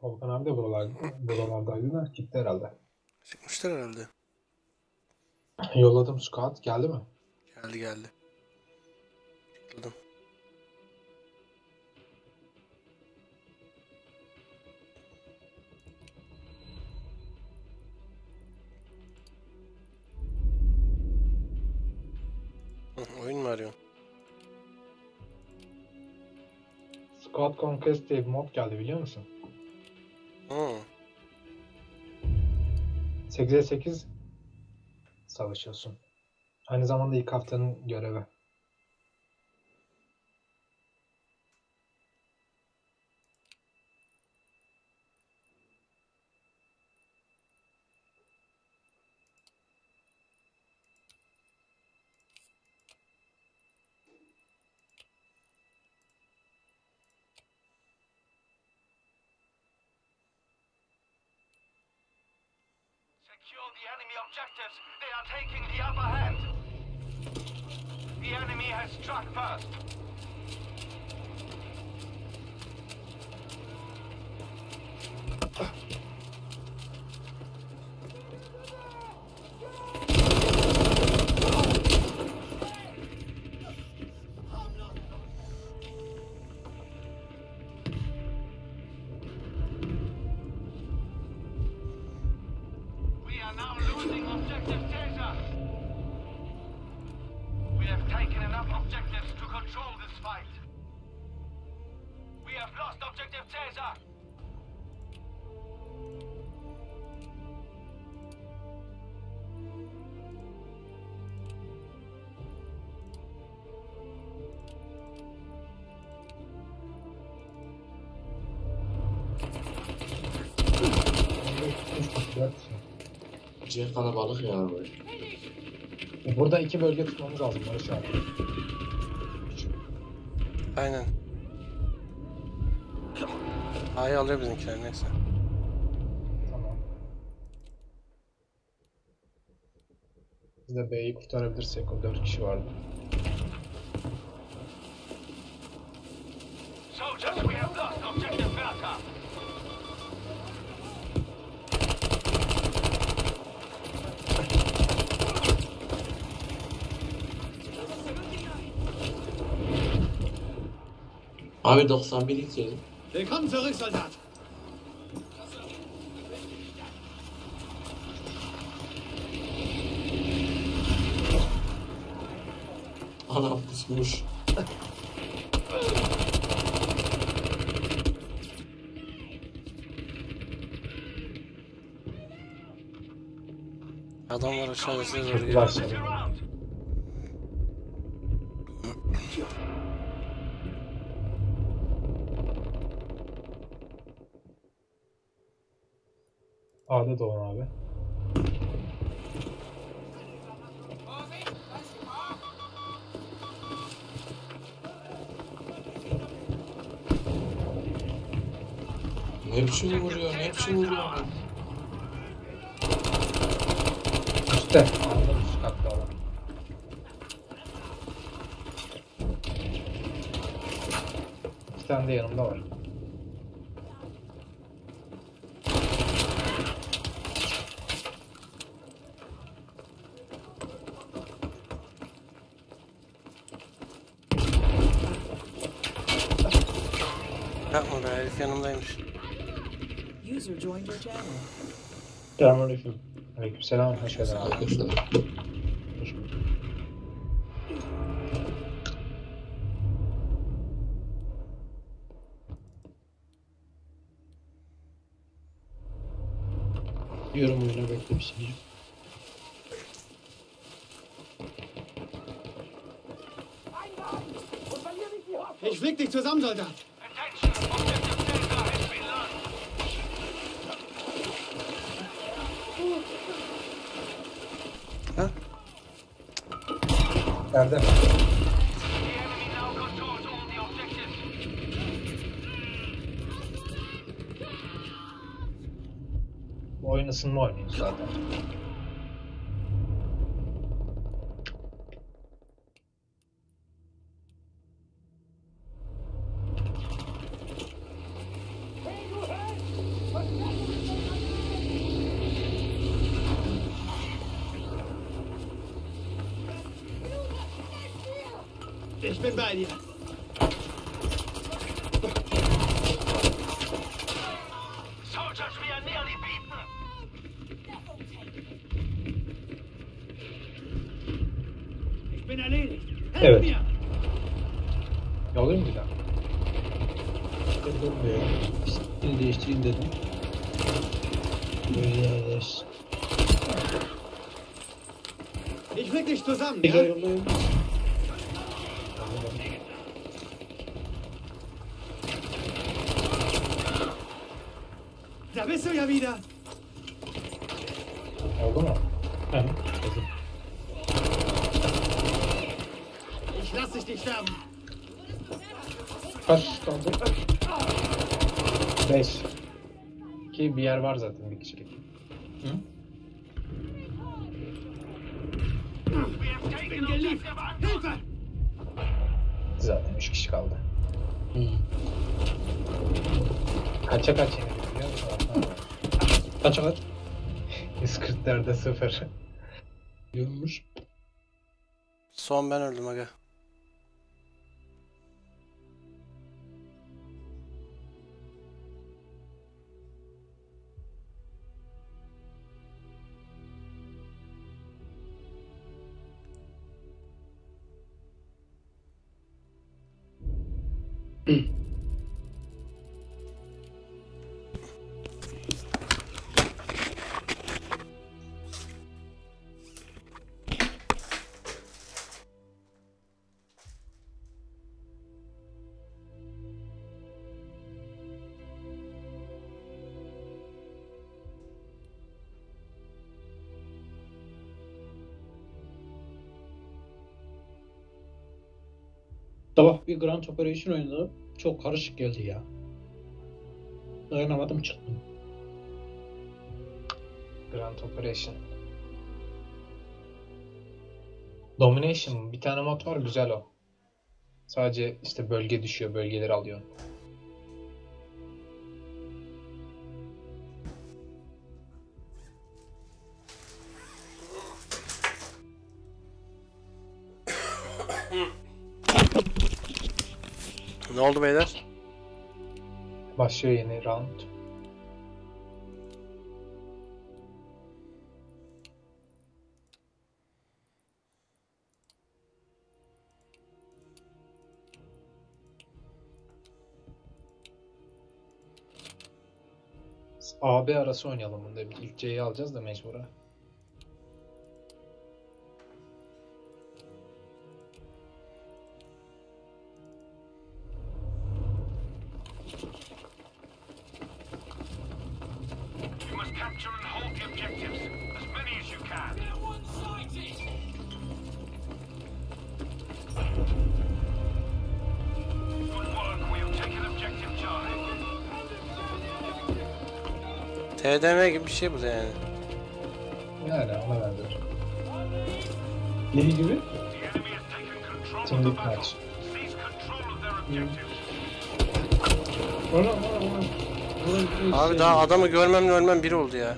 Volkan abi de buralardaydı da gitti herhalde. Çıkmışlar herhalde. Yolladım scout geldi mi? Geldi. Tıkladım. Oyun mu arıyorsun? Scout Conquest diye bir mod geldi biliyor musun? 8'e 8 savaşıyorsun. Aynı zamanda ilk haftanın görevi. Secure the enemy objectives. They are taking the upper hand. The enemy has struck first. We are now losing objective Caesar. We have taken enough objectives to control this fight. We have lost objective Caesar. Ciğer kalabalık ya. Burada 2 bölge tutmamız lazım Barış abi. Aynen. A'yı alıyor bizimkiler neyse. Tamam. Biz de B'yi kurtarabilirsek o 4 kişi vardı. Soldiers, we have lost objective Bertha. Abi 91 izledim. Willkommen zurück, Soldat! Anam kusmuş. Adamlar aşağıda size doğru Çok geliyor. başladı. Around. A'da Doğan abi. Ne biçim vuruyor? Üstte. A'da üst katta olan. İki tane de yanımda var. Yapma be herif yanımdaymış. User joined your channel. Selamünaleyküm. Aleykümselam. Hoş geldin abi. Arkadaşlar. Hoş bulduk. Diyorum oyuna bekle bir şey. Ich flieg dich zusammen, Soldat! Attention, objective Caesar has been lost. Nerede? The enemy now controls all the objectives. Bu oyun ısınma oynuyor zaten. Ich bin bei dir. Soldiers, we are nearly beaten. Ich bin erledigt. Helft Evet. mir! Yollayayım mı bir daha? Durmuyor. Stilini değiştireyim dedim. Böyle yerleş. Ich flick dich zusammen, Tekrar ja? yollayayım. Da bist du ja wieder. Oldu mu? Hı, hazır. Ich lass dich nicht sterben. Kaç kaldı? 5. Ki bir yer var zaten bir kişilik. Wir haben ich bin geliebt. Hilfe! Zaten 3 kişi kaldı. Hı. Kaça kaç yenildi biliyor musun? Kaça kaç? 144'e 0. Görünmüş. Son ben öldüm aga. Sabah bir Grand Operation oynadım. Çok karışık geldi ya. Dayanamadım çıktım. Grand Operation. Domination bir tane mod var güzel o. Sadece işte bölge düşüyor, bölgeleri alıyor. Ne oldu beyler? Başlıyor yeni round. AB arası oynayalım bunda. İlk C'yi alacağız da mecbura. You must capture and hold the objectives. As many as you can. Good work. We have taken objective Charlie. TDM gibi bir şey bu da yani. Yani ona benzer. Ne gibi? The enemy has taken control of the Teamlik battle. maç. Seize control of their objectives. Abi daha adamı görmemle ölmem biri oldu ya.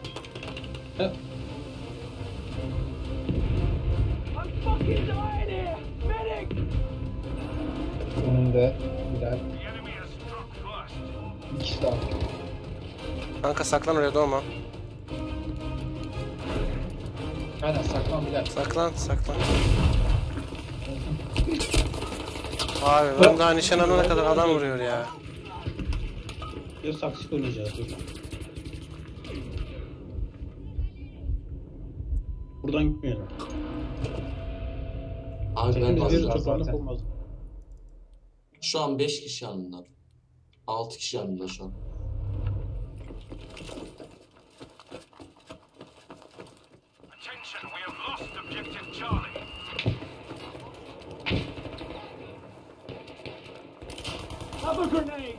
Önünde Bilal. The enemy has struck first. Bir kişi daha. Kanka saklan oraya doğma. Aynen saklan Bilal. Saklan saklan. Abi ben daha nişan alana kadar adam vuruyor ya. Bir saksı oynayacağız. Dur. Buradan gitmeyelim. Abi ben Hepimiz bir Hazır bazen- toparlanıp zaten. olmaz. şu an 5 kişi yandılar. 6 kişi yandılar şu an. Attention, we have lost objective Charlie. Have a grenade!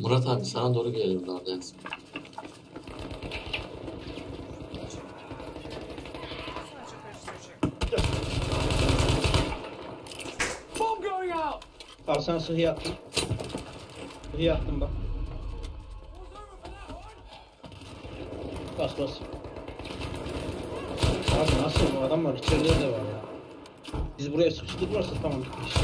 Murat abi sana doğru gelelim daha en son. Bomb going out! Al sana sıhhi attım. Sıhhi attım bak. Bas bas. Abi nasıl bu adam var? İçeride de var ya. Biz buraya sıkıştırırlarsa tamam bitmiş.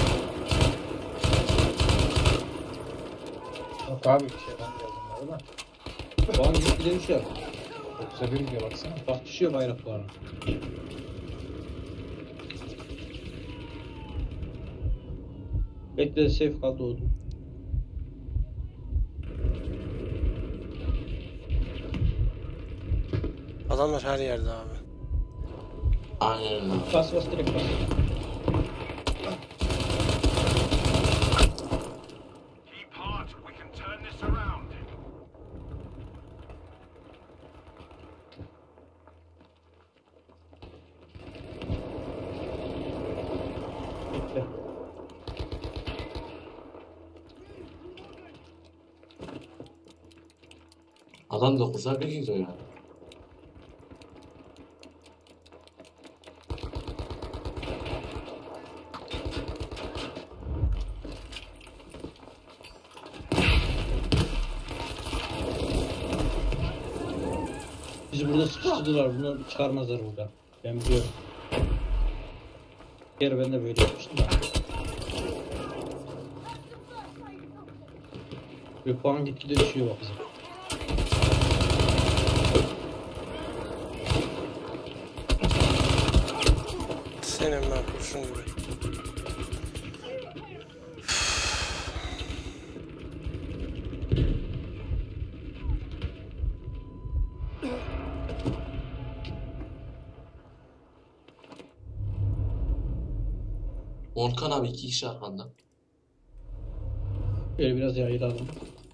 Yok abi bir şey ben yazdım da. Puan gitti demişler. 9'a 1 diyor baksana. Bak düşüyor bayraklarına. Bekle safe kal doğdum. Adamlar her yerde abi. Aynen öyle. Bas bas direkt bas. Keep hard. We can turn this around. Bekle. Adam 9'a 1 gidiyor ya. Bizi burada sıkıştırdılar. Bunu çıkarmazlar buradan. Ben biliyorum. Bir kere ben de böyle yapmıştım da. Ve puan gitgide düşüyor bak bize. Senin ben kurşun gibi. Volkan abi 2 kişi arkanda. Böyle biraz yayılalım.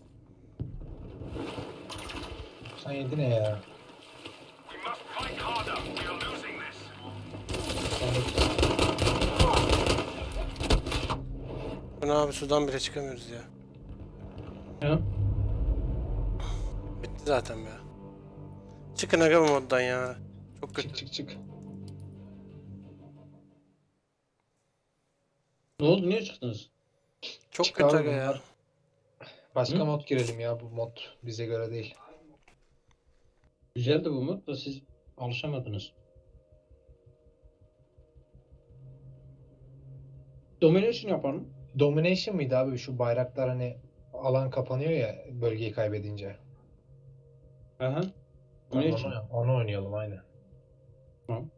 97 ne ya? We must fight harder. We are losing this. Bu ne abi, sudan bile çıkamıyoruz ya. Ya. Bitti zaten be. Çıkın aga bu moddan ya. Çok kötü. Çık çık çık. Ne oldu? Niye çıktınız? Çok Çık kötü abi aga ya. bunlar. Başka Hı? mod girelim ya, bu mod bize göre değil. Güzeldi bu mod da siz alışamadınız. Domination yapalım. Domination mıydı abi, şu bayraklar hani alan kapanıyor ya bölgeyi kaybedince. Aha. Tamam, Domination. onu oynayalım aynen. Tamam.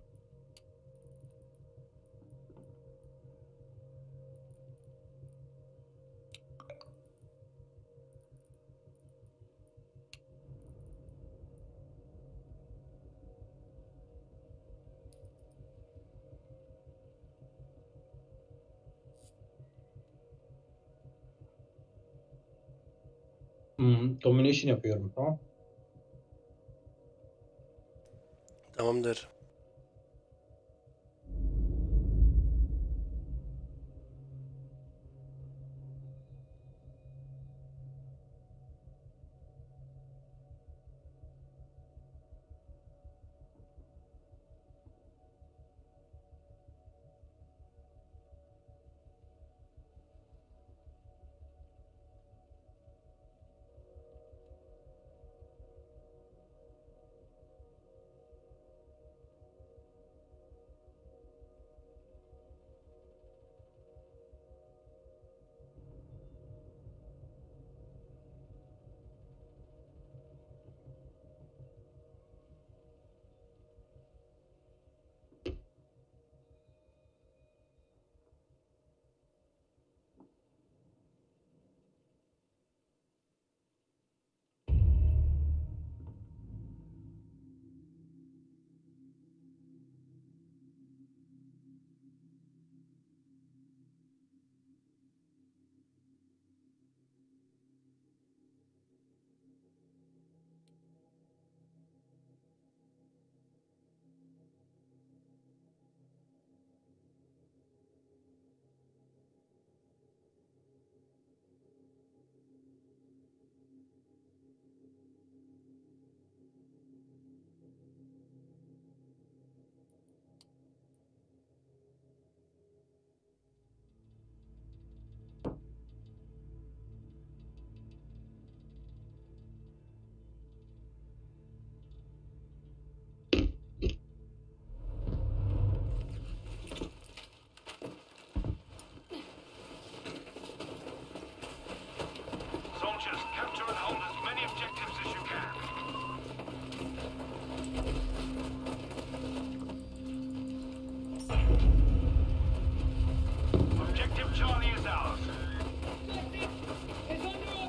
Domination yapıyorum, tamam. Tamamdır.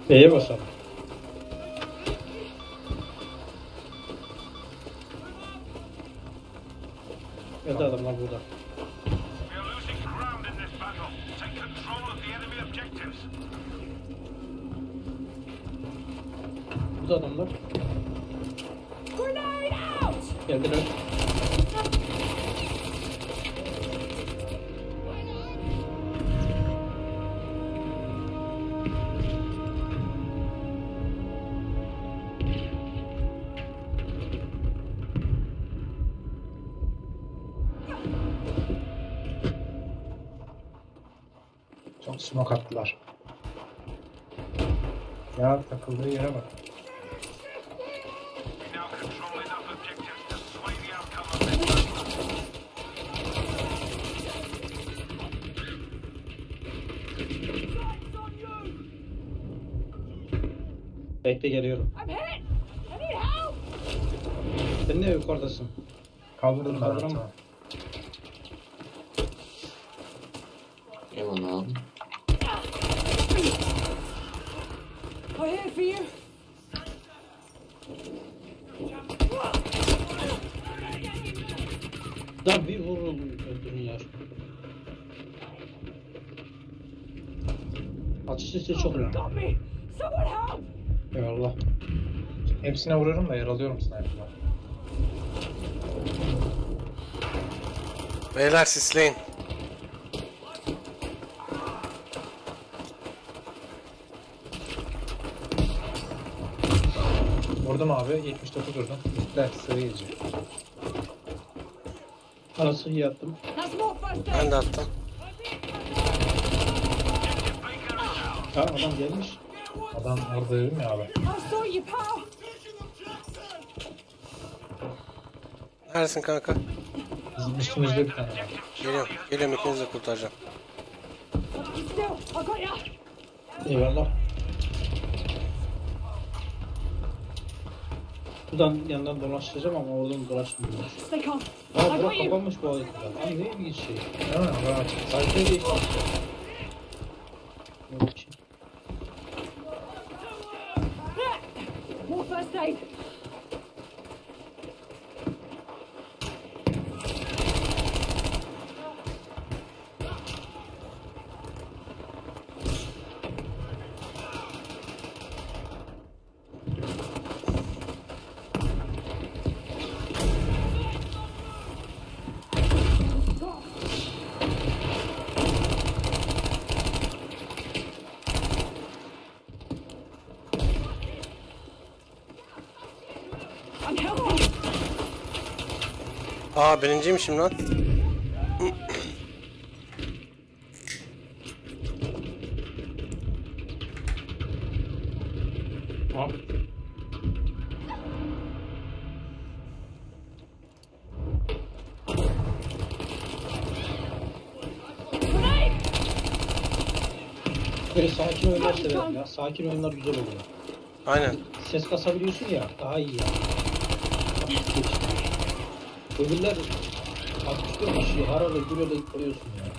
B'ye basalım. Evet adamlar burada. We are losing ground in this battle. Take control of the enemy objectives. Burada adamlar. Grenade out! Geldiler. Çok smoke attılar. Ya takıldığı yere bak. We now control enough objectives to sway the outcome of this battle. Bekle geliyorum. I'm hit! I need help! Sen ne yukarıdasın? Kaldırdım ben. Kaldıramam. Tamam. Eyvallah abi. I'm here for you. Lan bir vuruldum öldürün ya. Atış sesi çok önemli. Got me! Someone help! Eyvallah. Hepsine vururum da yaralıyorum sniper'la. Beyler sisleyin. Vurdum abi. 79 vurdum. Üstler sığ yiyecek. Arası iyi attım. That's more first Ben aid! de attım. Ha adam gelmiş. Adam orada dedim ya abi. I'll sort you, pal! Neredesin kanka? Bizim üstümüzde bir tane var. Geliyorum. Geliyorum, ikinizi de kurtaracağım. Keep still! I got ya! Eyvallah. Buradan yandan dolaştıracağım ama oradan dolaşmıyor. Stay calm. Aa I bura got you! kapanmış bu haritadan. Abi ne ilginç şey. Değil mi? Bana açık. Haritayı değiştirmiş. Yok ki. More first aid! I'm helping! Aa, birinciymişim lan. Ha. Grenade! Böyle sakin oyunlar severim ya. Sakin oyunlar güzel oluyor. Aynen. Ses kasabiliyorsun ya. Daha iyi ya. Öbürler 64 kişi harada gürede koyuyorsun ya.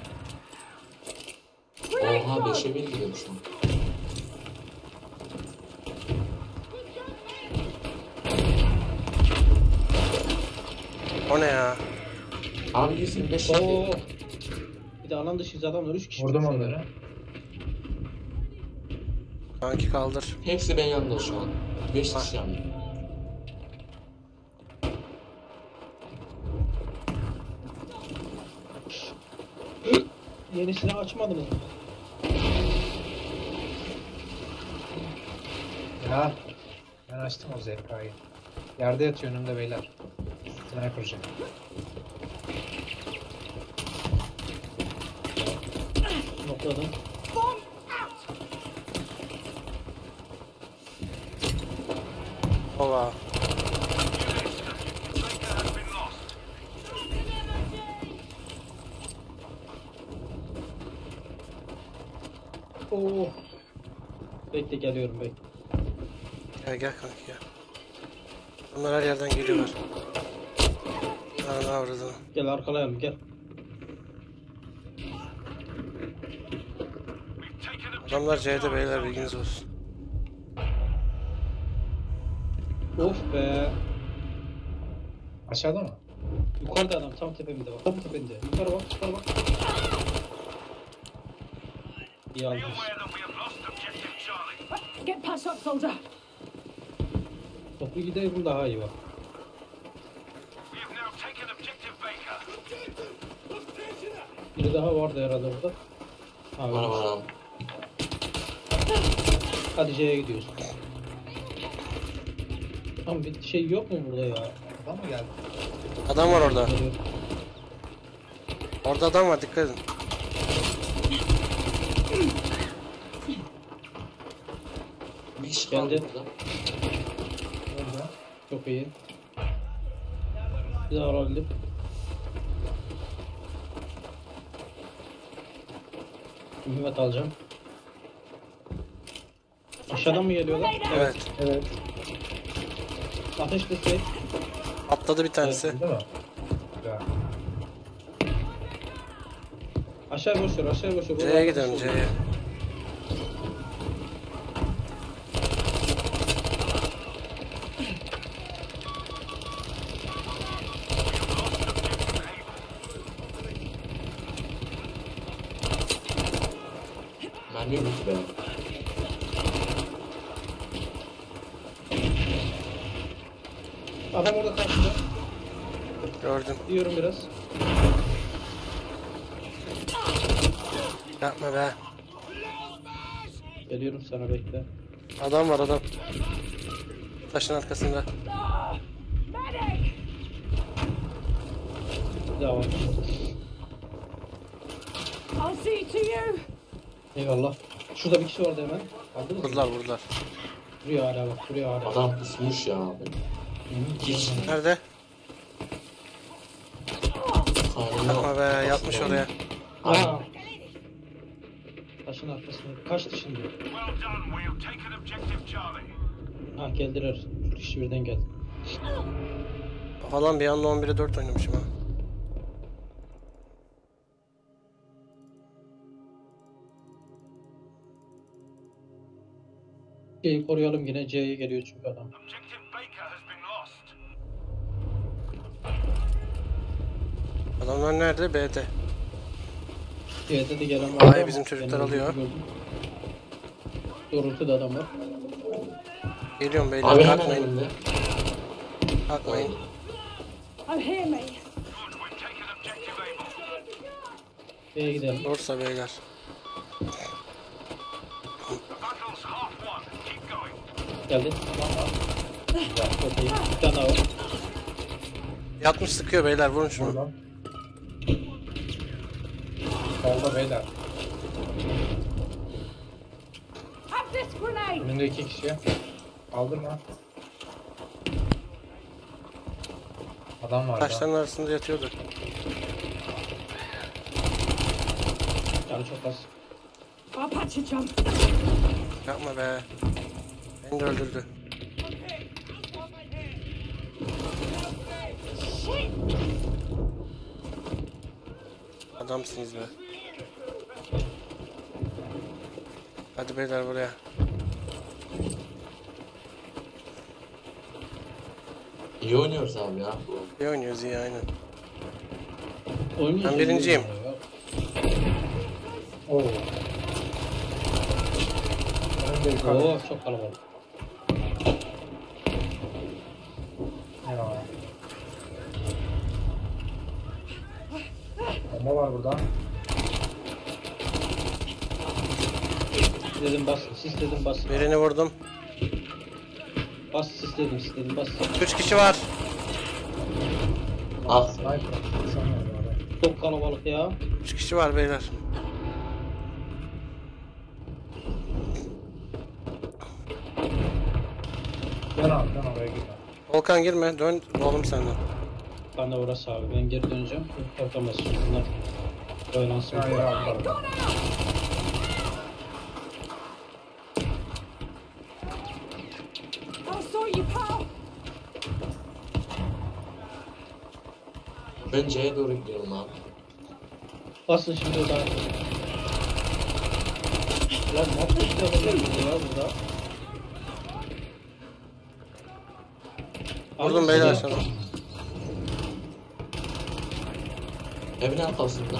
Oha 5'e 1 gidiyor şu an. O ne ya? Abi 125 Oo. gidiyor. Bir de alan dışı adamlar 3 kişi. Vurdum onları. Kanki kaldır. Hepsi ben yanında şu an. 5 kişi yanında. Yeni silah açmadınız mı? Ya. Ben açtım o ZK'yı. Yerde yatıyor önümde beyler. Sniper'cı. Nokladım. Ova. Tracer has been lost. Oo. Bekle geliyorum bekle. Gel gel kanki gel. Bunlar her yerden geliyorlar. Ne avradını. Gel arkalayalım gel. We've taken objective Adamlar C'de Charlie, beyler, soldiers. bilginiz olsun. Of be. Aşağıda mı? Yukarıda adam tam tepemde bak. Tam tepemde. Yukarı bak, yukarı bak. İyi Be almış. aware that we have lost objective Charlie. Get patched up, soldier. Toplu gidelim daha iyi bak. We have now taken objective Baker. Biri daha vardı herhalde burada. Ha, Bana ölmüş. bana. Hadi C'ye gidiyoruz. Tam bir şey yok mu burada ya? Adam mı geldi? Adam var orada. Geliyor. Orada adam var, dikkat edin. Bir kişi kaldı Geldi. burada. Orada. Çok iyi. Bir daha alabildim. Mühimmet alacağım. Aşağıdan mı geliyorlar? Evet. Evet. Ateş destek. Atladı bir tanesi. Değil mi? Güzel. Aşağı boş ver, aşağı boş ver. C'ye gidelim, C'ye. Mermi bitti benim. Adam orada karşıda. Gördüm. Diyorum biraz. Yapma be. Geliyorum sana, bekle. Adam var, adam. Taşın arkasında. Medic! Bir daha var. I'll see to you. Eyvallah. Şurada bir kişi vardı hemen. Aldınız mı? Vurdular, vurdular. Duruyor hala bak, duruyor hala. Adam pusmuş ya abi. Hiç Nerede? kanına Yapma be, yatmış oraya. Aa. Taşın arkasında. Kaçtı şimdi. Well done. We have taken objective Charlie. Ha, geldiler. Şu kişi birden geldi. Falan bir anda 11'e 4 oynamışım ha. C'yi koruyalım yine. C'ye geliyor çünkü adam. Objective Baker has been lost. Adamlar nerede? B'de. C'de de gelen Ay, var. ama bizim çocuklar ben alıyor. gördüm. Doğrultuda adam var. Geliyorum beyler, Abi hemen kalkmayın. önünde. Kalkmayın. Oh, hear me. Good. We've taken objective Able. C'ye gidelim. Olursa beyler. The battle's half won. Keep going. Geldi. Çok iyi. Bir tane daha var. Yatmış, sıkıyor beyler, vurun şunu. Buradan. Solda beyler. Have this grenade. Önünde 2 kişi. Kaldırma. Adam var Taşların arasında yatıyordu. Yani çok az. I'll patch you, chum. Yapma be. Beni de öldürdü. Shit! Adamsınız be. Hadi beyler buraya. İyi oynuyoruz abi ya. İyi oynuyoruz, iyi, aynen. Oynuyoruz. Ben birinciyim. Oo. Önünde yukarı. Oo, çok kalabalık. Eyvallah. Bomba var burada. Dedim bas, sis dedim bas. Birini vurdum. Bas sis dedim bas. 3 kişi var. Al. Sniper. Sanmıyorum adam. Çok kalabalık ya. 3 kişi var beyler. Dön abi, dön oraya gitme. Volkan girme, dön oğlum senden. Ben de orası abi. Ben geri döneceğim. Korkamaz. Bunlar oynansın. Hayır abi, orada. I'll sort you, pal. Ben C'ye doğru gidiyorum abi. Basın şimdi o da. Lan ne yapıyorsun ya burada? Vurdum beyler sana. Evin arkasında.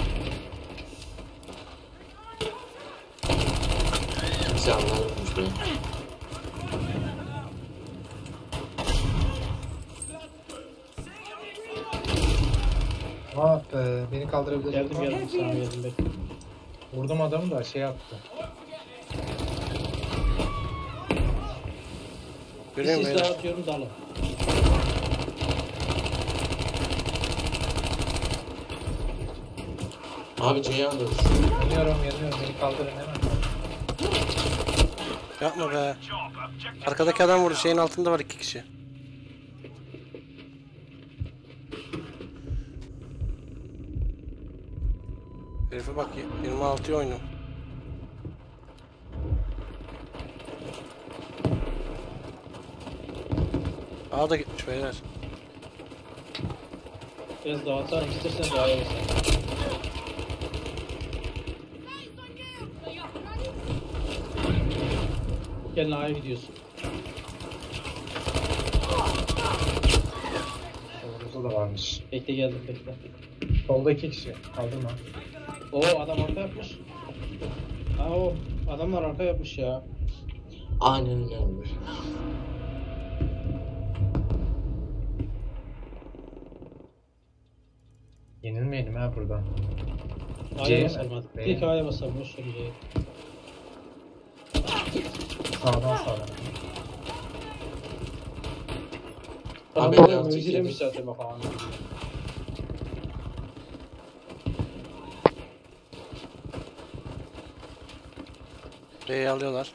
Kimse anlamamış beni. Ah be, beni kaldırabilir. Geldim sana geldim bekle. Vurdum adamı da şey yaptı. Bir Görüyorum sis beyler. daha atıyorum dalın. Abi Ceyhan da Yanıyorum, beni kaldırın hemen. Yapma be. Job. Objective Arkadaki adam vurdu. Şeyin altında var 2 kişi. Herife bak 26'ya oynuyor. Ağa da gitmiş beyler. Biraz daha atarım istersen daha iyi olsun. Gelin A'ya gidiyorsun. Orada da varmış. Bekle geldim bekle. Solda 2 kişi. Kaldırma. Oo adam arka yapmış. Aa o adamlar arka yapmış ya. aynen öyle abi. Yenilmeyelim ha buradan. A'ya C'ye mi? basalım hadi. B'ye Tek mi? A'ya basalım boş ver C'ye. Sağdan. Abi, Adam biraz müzilemiş çekelim. zaten bak falan. B'yi alıyorlar.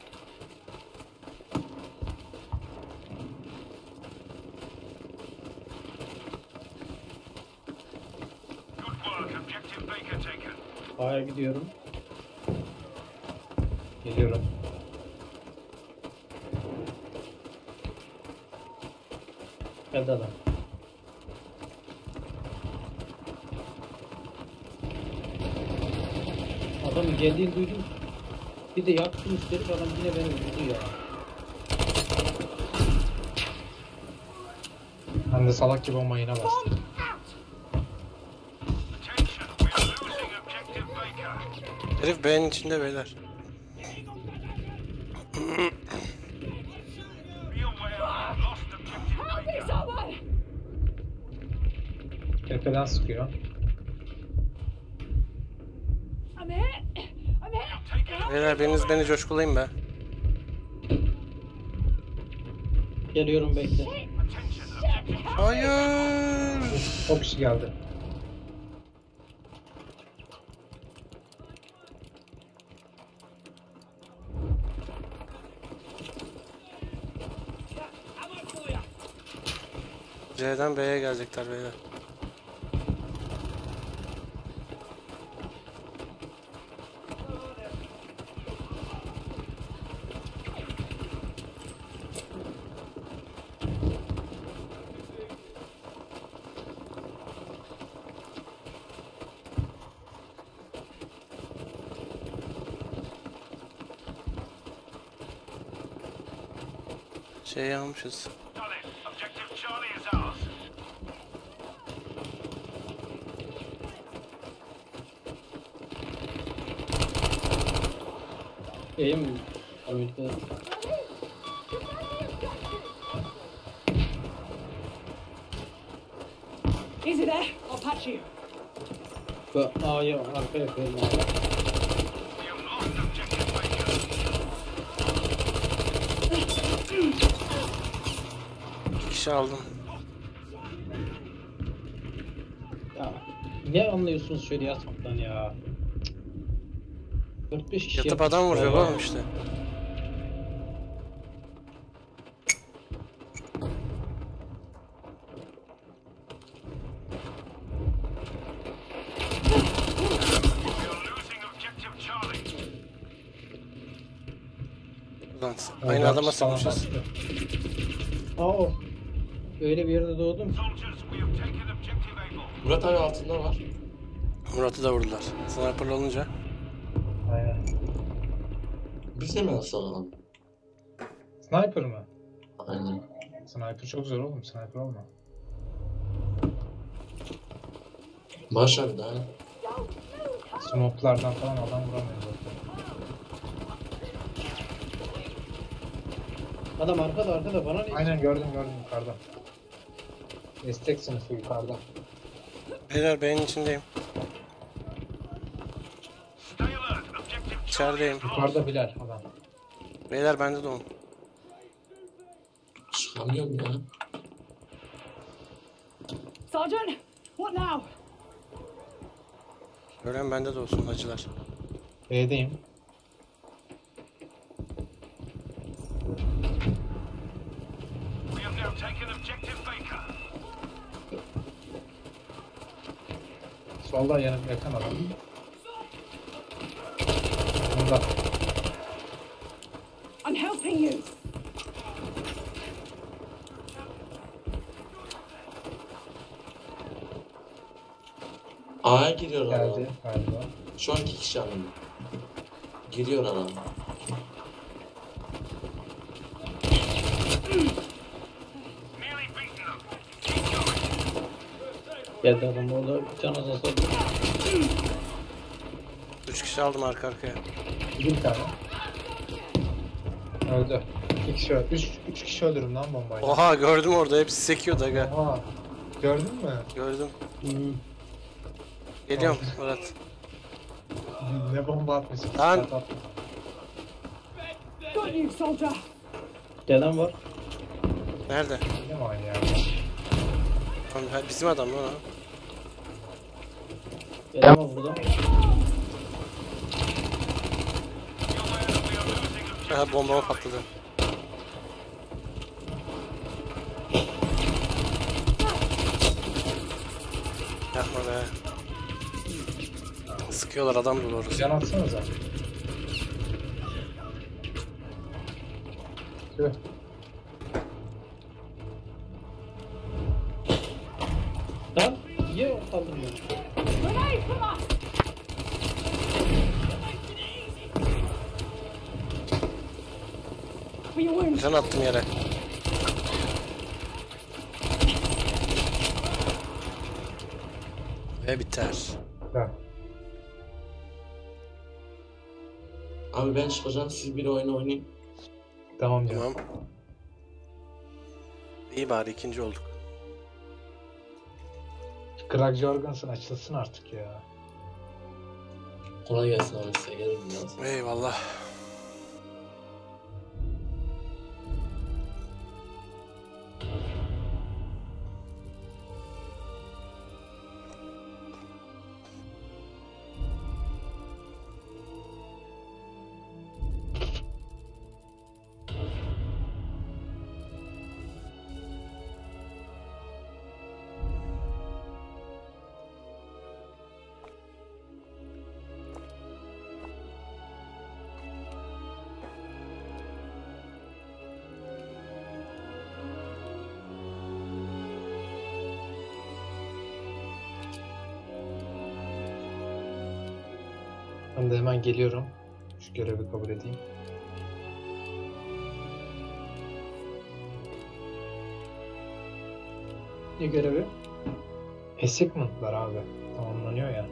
Good work. Objective Baker taken. A'ya gidiyorum. Geliyorum. Geldi adam. Adamın geldiğini duydum. Bir de yaktım üstelik adam yine beni vurdu ya. Ben de salak gibi o mayına bastım. Attention. We are losing Objective Baker. Herif B'nin içinde beyler. Be aware. We've lost Objective Help me, Baker. someone! Tepeden sıkıyor. I'm hit! I'm hit! Taken. Beyler biriniz beni coşkulayın be. Geliyorum bekle. Attention. Objective Hayır. O kişi geldi. C'den B'ye gelecekler beyler. Şeyi almışız. done it. Objective Charlie is ours. Eğim Amerika'da. Easy there. I'll patch you. Ve A'ya arka yapıyorum. We have lost Objective Baker. İki kişi aldım. Ya ne anlıyorsunuz şöyle yatmaktan ya? 4-5 kişi Yatıp yapmış adam ya. vuracak oğlum işte. We are losing Objective Charlie. Ulan aynı adama Falan sıkmışız. bastı. Aa, öyle bir yerde doğdum. Soldiers, we have taken Objective Able. Murat abi altında var. Murat'ı da vurdular. Sniper'lı olunca. Aynen. Biz de mi asalım? Sniper mı? Aynen. Sniper çok zor oğlum. Sniper olma. Başla bir daha. Smoke'lardan falan adam vuramıyor zaten. Adam arkada bana ne? Aynen gördüm yukarıda. Destek sınıfı yukarıda. Beyler benim içindeyim. Stay alert. Objective İçerideyim. Yukarıda Bilal adam. Beyler bende de olun. Çıkamıyorum ya. Sergeant, what now? Ölen bende de olsun acılar. B'deyim. We have now taken objective Baker. Solda yakın adam. Bunda. I'm helping you. A'ya giriyor adam. Geldi galiba. Şu an 2 kişi alındı. Giriyor adam. Nearly beaten them. Keep going. Geldi adam orada bir tane azası. 3 kişi aldım arka arkaya. Bir tane. Öldü. 2 kişi öldü. 3 kişi öldürüm lan bombayla. Oha gördüm orada hepsi sekiyordu aga. Oha. Gördün mü? Gördüm. Geliyorum Murat. Ne bomba atmış. Lan. Got you, soldier. Gelen var. Nerede? Ne var ya? Lan, bizim adam lan o. Gelen var burada. Ha bombama patladı. Yapma be. Sıkıyorlar adam dolu orası. Can atsanıza. Tüh. Lan niye kaldırmıyor? Grenade from us. For your wounds. Can attım yere. Ve biter. Güzel. Abi ben çıkacağım, siz bir oyun oynayın. Tamam canım. Tamam. İyi bari ikinci olduk. Greg Jorgensen açılsın artık ya. Kolay gelsin abi, size gelirim biraz. Eyvallah. Ben de hemen geliyorum. Şu görevi kabul edeyim. Ne görevi? Assignment'lar abi. Tamamlanıyor ya.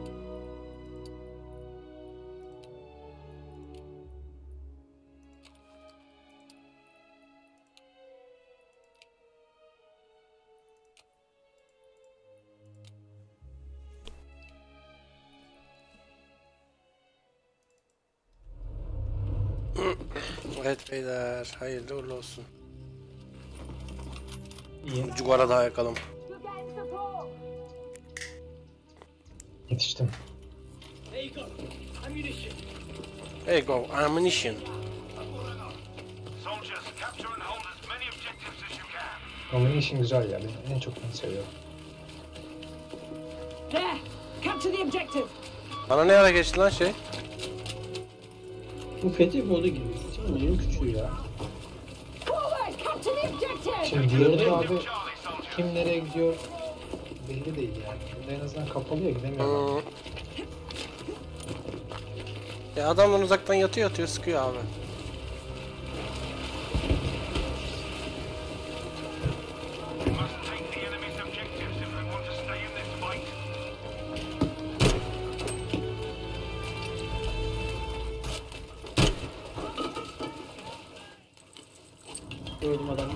Evet beyler hayırlı uğurlu olsun. İyi. Cugara daha yakalım. You're getting support. Yetiştim. There you go. Ammunition. Hey go ammunition. Soldiers, capture and hold as many objectives as you can. Domination güzel ya. Ben en çok bunu seviyorum. There. Capture the objective. Bana ne ara geçti lan şey? Bu Fethi modu gibi. Fethi modunun küçüğü ya. Forward. Capture the objective. Şimdi diğeri abi Charlie, soldier. kim nereye gidiyor belli değil yani. Burada en azından kapalı ya gidemiyorlar. Ya adamlar uzaktan yatıyor sıkıyor abi. Gördüm adamı.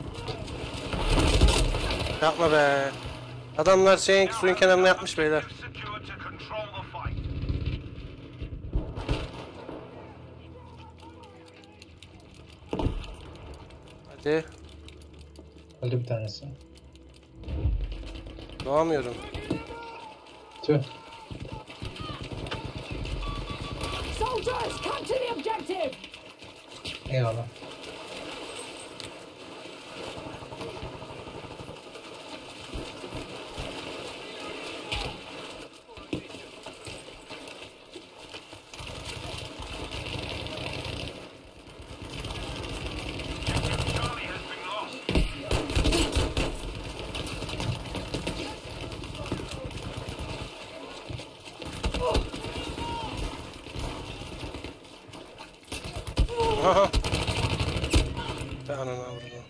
Yapma be. Adamlar suyun kenarına yapmış beyler. Secured to control the fight. Hadi. Öldü bir tanesi. Doğamıyorum. Tüh. Soldiers, come to the objective! Eyvallah. Charlie has been lost. Aha. Be anana vurdu.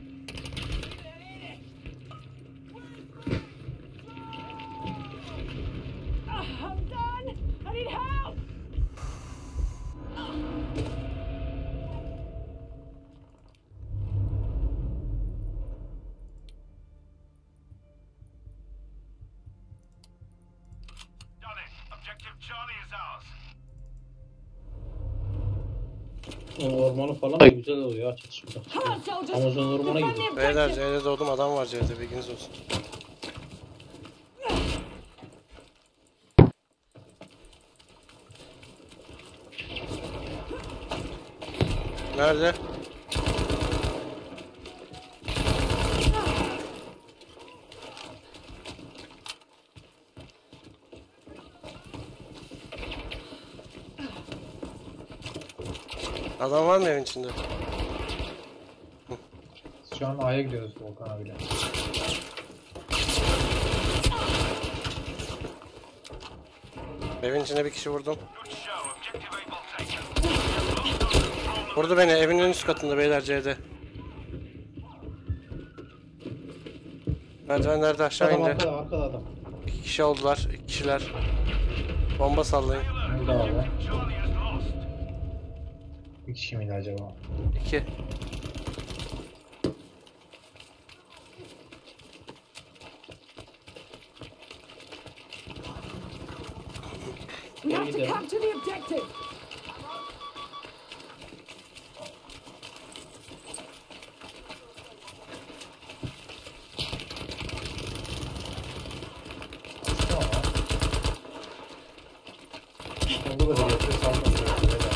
I'm done! I need help! Done it. Objective Charlie is ours. O ormanı falan da güzel oluyor ha çatışmada. Come on, soldiers! Amazon ormana Defend gidiyor. the Beyler objective! C'de doğdum, adam var C'de, bilginiz olsun. Nerede? Adam var mı evin içinde? Şu an A'ya gidiyoruz Volkan abiyle. Evin içine bir kişi vurdum. Good show. Objective Able taken. Vurdu beni evin en üst katında beyler C'de. Merdivenlerde aşağı Adam indi. arkada adam. 2 kişi oldular, 2 kişiler. Bomba sallayın. Nerede abi? Charlie is lost. Bir kişi miydi acaba? 2. We have to come to the objective! Tamam. Oldu da bir yapıyor salmasın.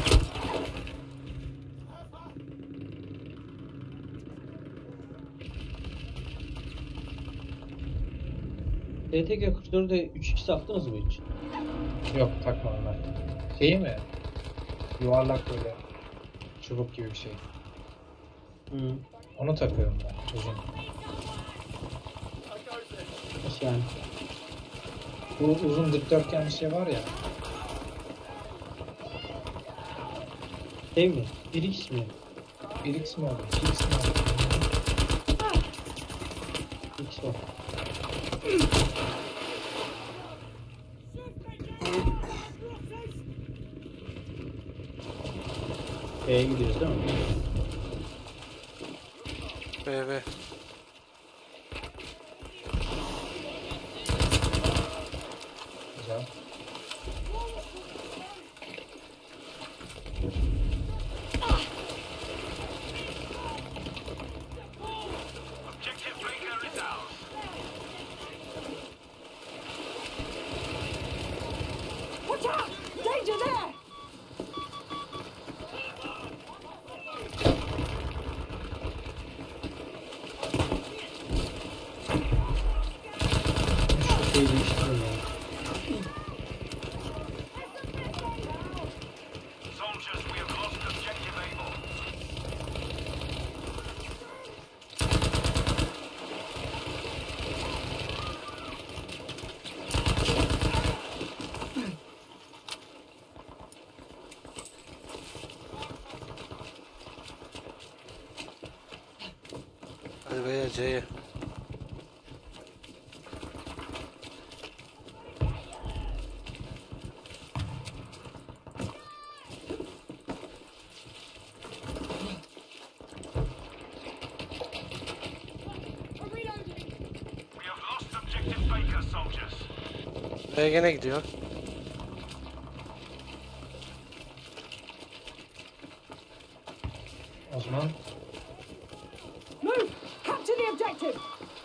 DTG 44'e 3x taktınız mı hiç? Yok takmadım ben. Şeyi mi? Yuvarlak böyle. Çubuk gibi bir şey. Hı. Onu takıyorum ben. Uzun. Nasıl yani? Bu uzun dikdörtgen bir şey var ya. Şey mi? 1x mi? 1x mi oldu? 2x mi oldu? X var. B'ye gidiyoruz değil mi? BB. Güzel. Objective Breaker is ours. Watch out! Danger there! Şu şeyi değiştirelim ya. Soldiers, we have lost Objective Able. Hadi beyler C'ye. Gene gidiyor. O zaman Move! Capture the objective!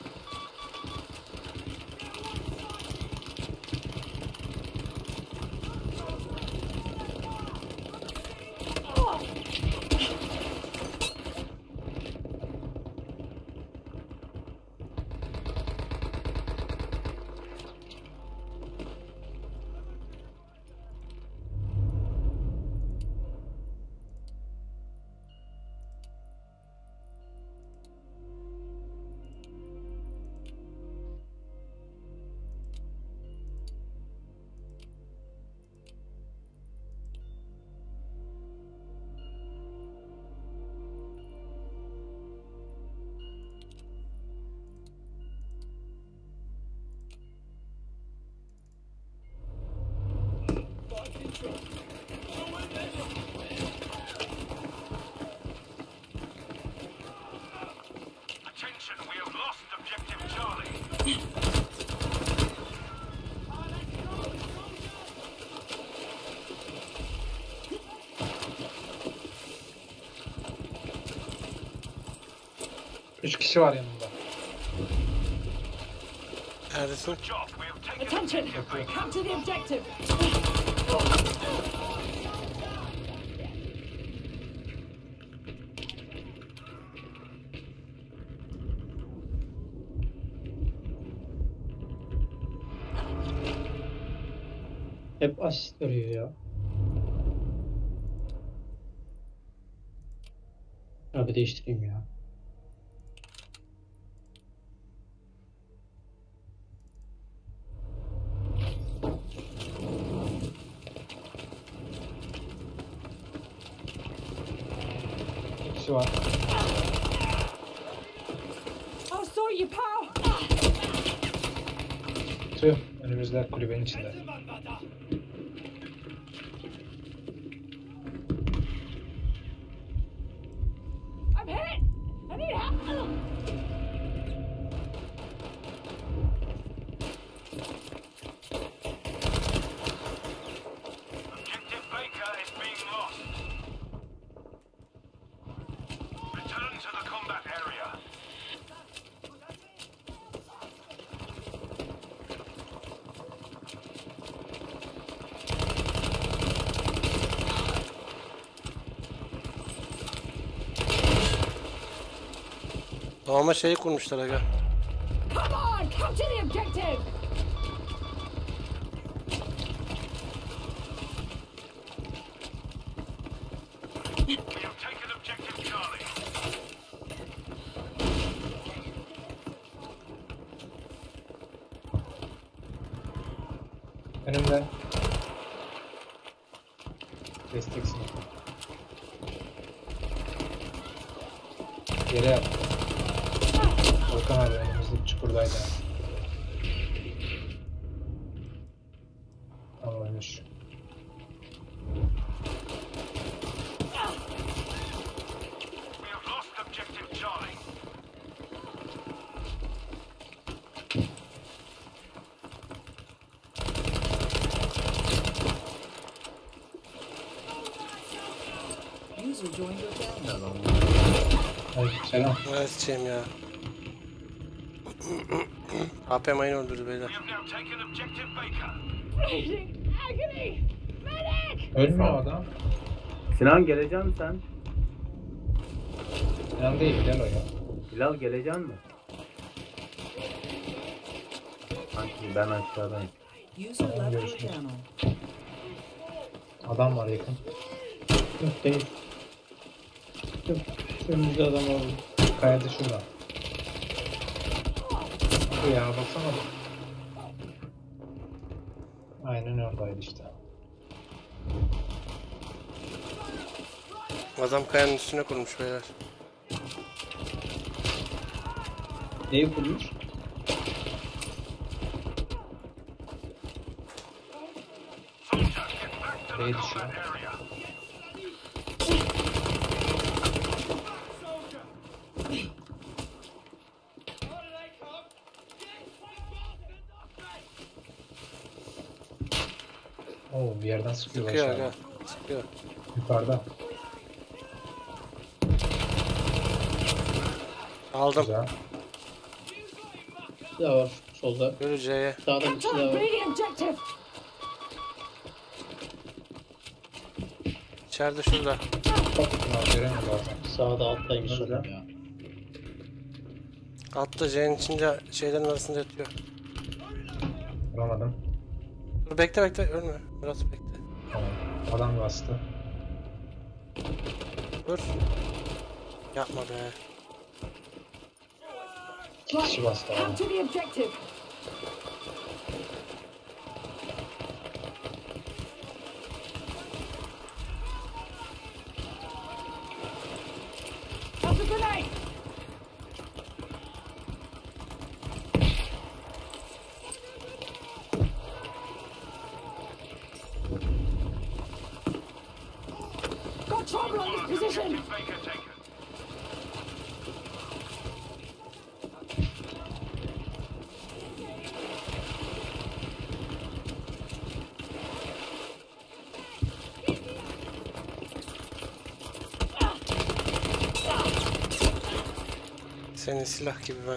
Attention, we have lost objective Charlie. üç kişi var yanımda. Neredesin? Job, we have taken Attention! objective Baker. Capture the objective! Hep asist veriyor ya. Abi değiştireyim ya. Bir kişi var. I'll sort you, pal! Tüh, önümüzde kulübenin içinde. I'm hit! I need help! Objective Baker is being lost. Return to the combat area. Ama şeyi kurmuşlar aga. Come on! Capture the objective! We have taken objective Charlie. Önümde. Destek sınıfı. Yere yat. Volkan abi önümüzde çukurdaydı. Tamam ölmüş. We have lost objective Charlie. User joined your channel. Aleykümselam. Neredeyim ya? AP mayın öldürdü beyler. We have now taken objective Baker. Breathing! Agony! Medic! Ölmüyor adam. Sinan geleceksin mi sen? Sinan değil Bilal o ya. Bilal geleceksin mi? Sanki ben aşağıdayım. User left your görüşürüz. channel. Adam var yakın. Yok değil. Yok. Önümüzde adam var. Kayada şurada. Bu ya baksana. Aynen oradaydı işte. Adam kayanın üstüne kurmuş beyler. Neyi kurmuş? Soldier, get back to the B'ye combat düşüyor. area. Oo, bir yerden sıkıyor Sıkıyor aşağıya. aga. Sıkıyor. Yukarıda. Aldım. Güzel. Bir daha var solda. Yürü C'ye. Sağda bir kişi daha Captain, var. be the objective. İçeride şurada. Ya, göremiyorum bazen. Sağda alttaymış Nerede? solda ya. Altta C'nin içinde şeylerin arasında yatıyor. Vuramadım. Dur bekle bekle ölme. Biraz bekle. Tamam. Adam bastı. Dur. Yapma be. İki kişi bastı adam. Capture the objective. Toss a grenade. Got trouble on this position. Objective Baker taken. Senin silah gibi ben.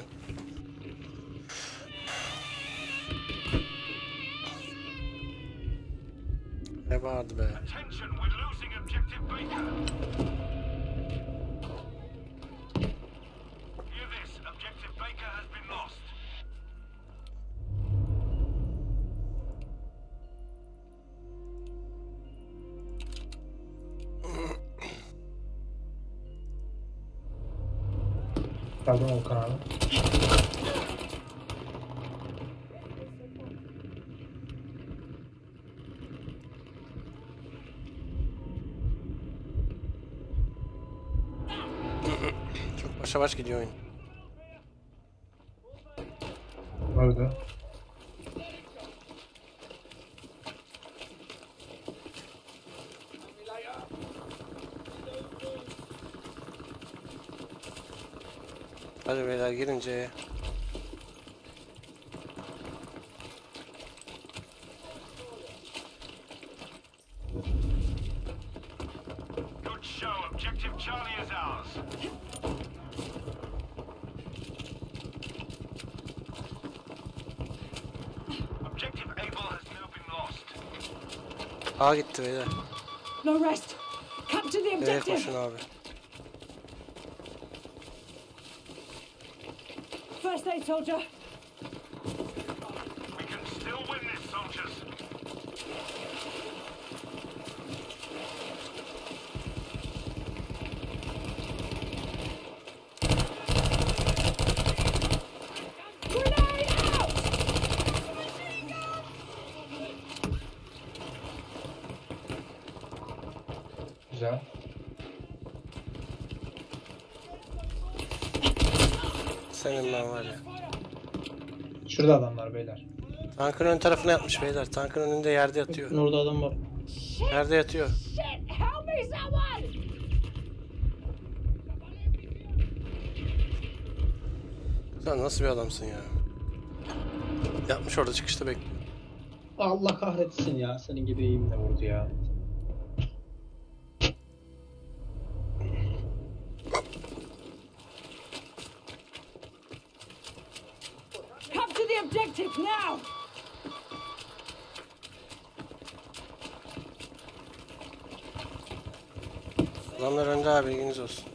Ne vardı be? Attention, we're losing Objective Baker. Hear this, Objective Baker has been lost. Kaldım Volkan abi. Çok başa baş gidiyor oyun. Öldü. Hadi beyler girince. Good show, Objective Charlie is ours. Objective Able has now been lost. A gitti beyler. No rest. Capture the Nereye objective. koşun abi? First aid, soldier. We can still win this, soldiers. Grenade out! Güzel. Senin ben var ya. Şurada adamlar beyler. Tankın ön tarafına yatmış beyler. Tankın önünde yerde yatıyor. Orada adam var. Yerde yatıyor. Shit! Help me, someone! Sen nasıl bir adamsın ya? Yatmış orada çıkışta bekliyor. Allah kahretsin ya. Senin gibi iyiyim Ne de. vurdu ya? Capture the objective now! Adamlar önde abi bilginiz olsun.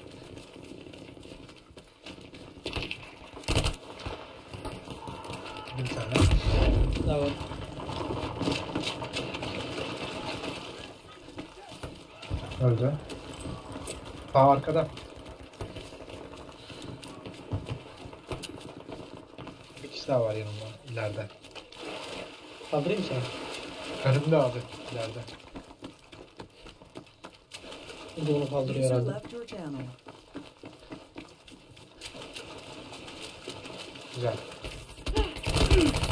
Bir tane. Daha var. Öldü. Sağ arkada. Bir kişi daha var yanımda. İleride. Kaldırayım seni. Önümde abi. İleride. Burada onu kaldırıyor User herhalde. left your channel. Güzel.